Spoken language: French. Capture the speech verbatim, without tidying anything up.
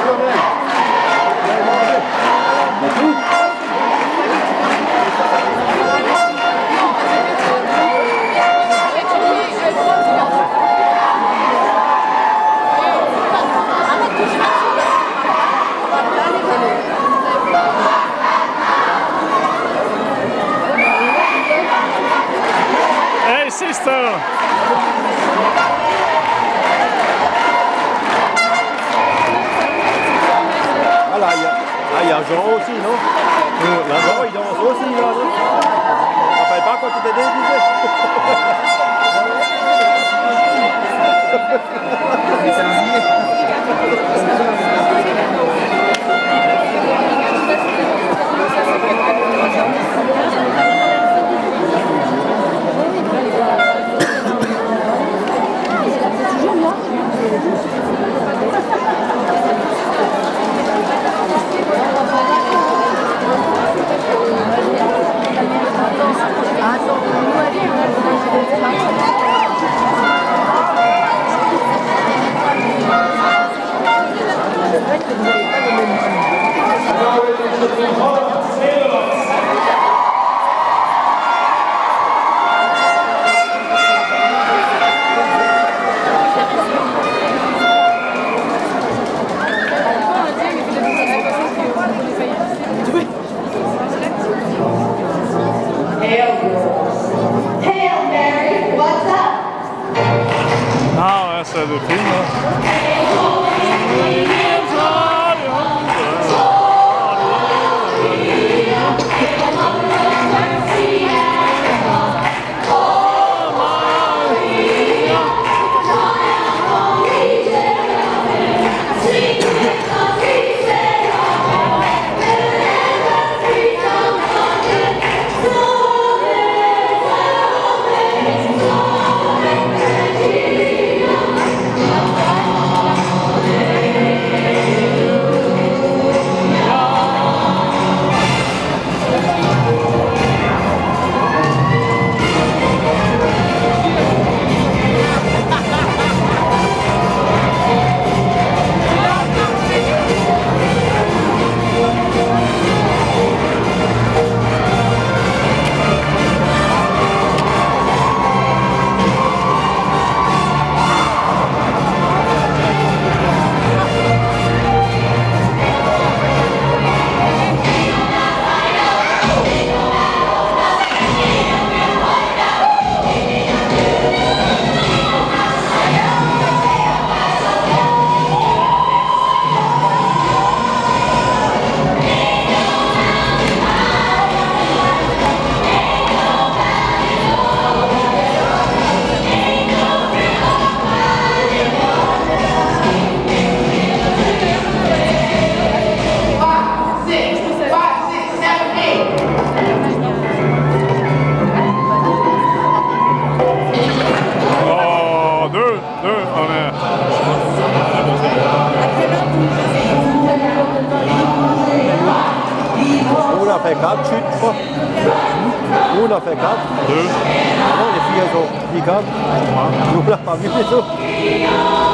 Hey, sister! Ah là, il y a, ah, il y a Jean aussi, non? Euh, Là-bas, il danse aussi, là, non? Je ne rappelle pas quand tu étais déguisé. Ah, essa é do filme, né? On a fait quatre chutes, je crois. Nous, on a fait quatre. Deux. Non, les filles, elles ont pris quatre. Nous, on n'a pas vu les autres.